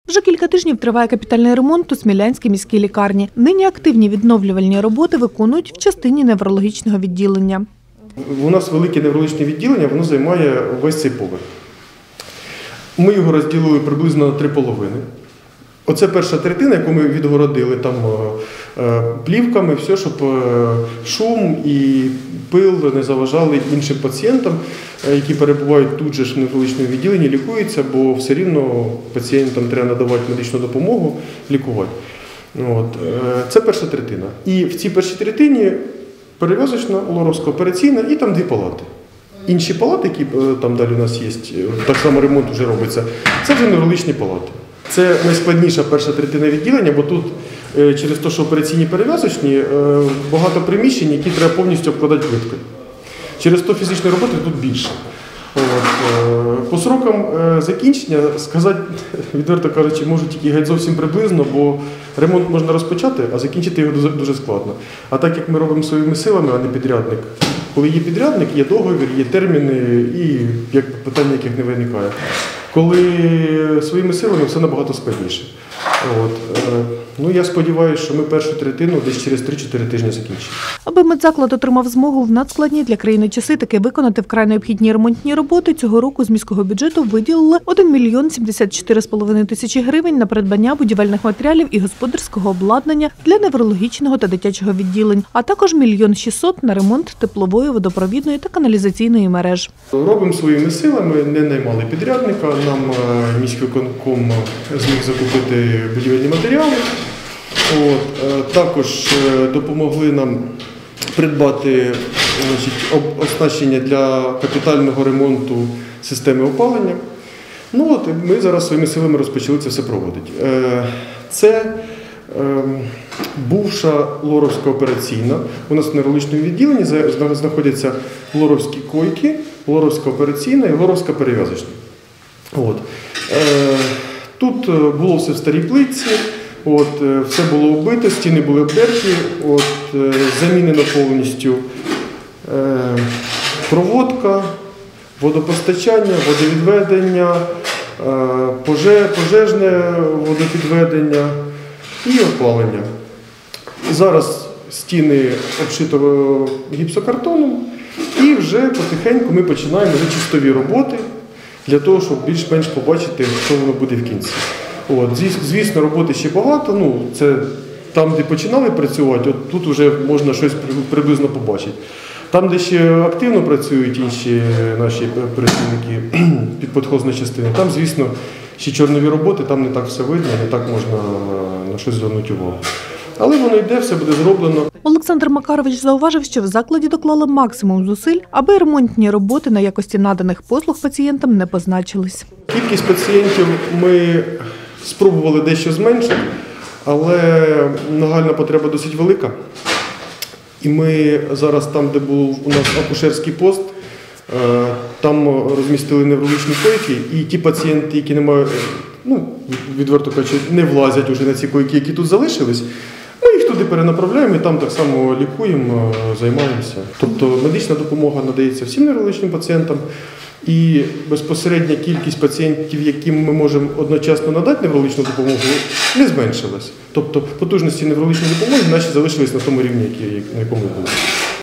Вже кілька тижнів триває капітальний ремонт у Смілянській міській лікарні. Нині активні відновлювальні роботи виконують в частині неврологічного відділення. У нас велике неврологічне відділення, воно займає весь цей поверх. Ми його розділили приблизно на 3 половини. Оце перша третина, яку ми відгородили там плівками, все, щоб шум і пил не заважали іншим пацієнтам, які перебувають тут же ж в неврологічному відділенні, лікуються, бо все рівно пацієнтам треба надавати медичну допомогу, лікувати. Це перша третина. І в цій першій третині перев'язочна, лоровська операційна і там 2 палати. Інші палати, які там далі у нас є, так само ремонт вже робиться, це вже неврологічні палати. Це найскладніша перша третина відділення, бо тут через те, що операційні перев'язочні, багато приміщень, які треба повністю обкладати плиткою. Через то фізичної роботи тут більше. По срокам закінчення сказати, відверто кажучи, можу тільки геть зовсім приблизно, бо ремонт можна розпочати, а закінчити його дуже складно. А так як ми робимо своїми силами, а не підрядник, коли є підрядник, є договір, є терміни і питання, яких не виникає. Коли своїми силами, все набагато складніше. Я сподіваюся, що ми першу третину десь через 3-4 тижні закінчимо. Аби медзаклад отримав змогу в надскладні для країни часи таки виконати вкрай необхідні ремонтні роботи, цього року з міського бюджету виділили 1 мільйон 74,5 тисячі гривень на придбання будівельних матеріалів і господарського обладнання для неврологічного та дитячого відділень, а також 1 мільйон 600 на ремонт теплової, водопровідної та каналізаційної мереж. Робимо своїми силами, не наймали підрядника, нам міськвиконком зміг закупити будівельні матеріали. Також допомогли нам придбати оснащення для капітального ремонту системи опалення. Ми зараз своїми силами розпочали це все проводити. Це бувша лоровська операційна. У нас в неврологічному відділенні знаходяться лоровські койки, лоровська операційна і лоровська перев'язочна. Тут було все в старій плитці. Все було оббито, стіни були обдерті, замінено повністю проводка, водопостачання, водовідведення, пожежне водопідведення і опалення. Зараз стіни обшито гіпсокартоном і вже потихеньку ми починаємо вже чистові роботи для того, щоб більш-менш побачити, що воно буде в кінці. Звісно, роботи ще багато, це там, де починали працювати, тут вже можна щось приблизно побачити. Там, де ще активно працюють інші наші працівники під підхозної частини, там, звісно, ще чорнові роботи, там не так все видно, не так можна на щось звернути увагу. Але воно йде, все буде зроблено. Олександр Макарович зауважив, що в закладі доклали максимум зусиль, аби ремонтні роботи на якості наданих послуг пацієнтам не позначились. Кількість пацієнтів ми спробували дещо зменшити, але нагальна потреба досить велика. І ми зараз там, де був у нас акушерський пост, там розмістили неврологічні койки, і ті пацієнти, які не мають, відверто кажучи, не влазять уже на ці койки, які тут залишились, ми їх туди перенаправляємо і там так само лікуємо, займаємося. Тобто медична допомога надається всім неврологічним пацієнтам. І безпосередня кількість пацієнтів, яким ми можемо одночасно надати неврологічну допомогу, не зменшилась. Тобто потужності неврологічної допомоги наші залишились на тому рівні, на якому були.